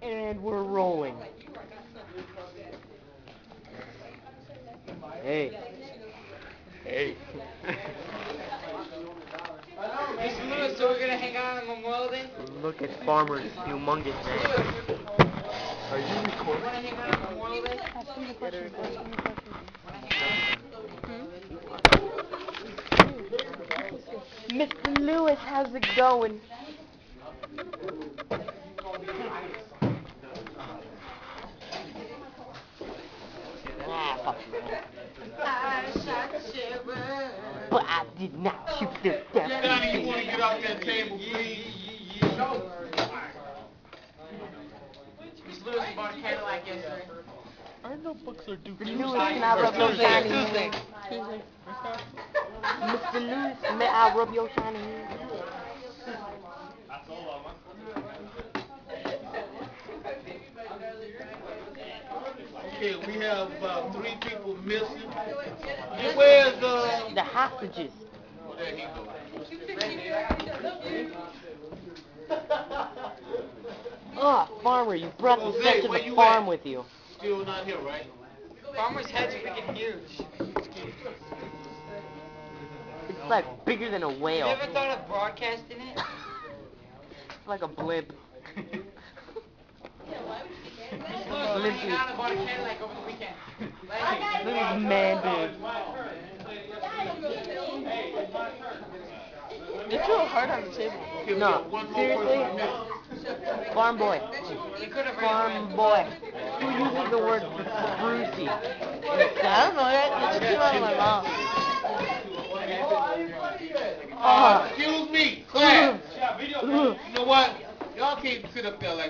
And we're rolling. Hey. Hey. Mr. Lewis, so we're gonna hang out on Memorial Day? Look at Farmer's humongous man. Are you recording? Wanna hang out on Memorial Day? Mr. Lewis, how's it going? Ah, fuck you, man. I shot Sharon. But I did not shoot the death. Donnie, you want to get off that table, please? Mr. Lewis bought a Cadillac yesterday. Our notebooks are due Mr. Lewis, can I rub your shiny hand? Mr. Lewis, may I rub your shiny hand? Okay, we have about 3 people missing. And where's The hostages. There he Ah, Farmer, you brought the Jose, stuff to where the you farm at? with you. Still not here, right? Farmer's head's freaking huge. It's like bigger than a You whale. ever thought of broadcasting it? It's like a blimp. Mr. Lewis, we're hanging out and bought a Cadillac over the weekend. Look at this man, They threw it hard on the table. Okay, we No, got one more seriously? person missing. Farm boy. You could have Farm boy. Who uses the word Brucey? I don't know, that just came out of my mouth. Excuse me, class. You know what? Y'all can't sit up there like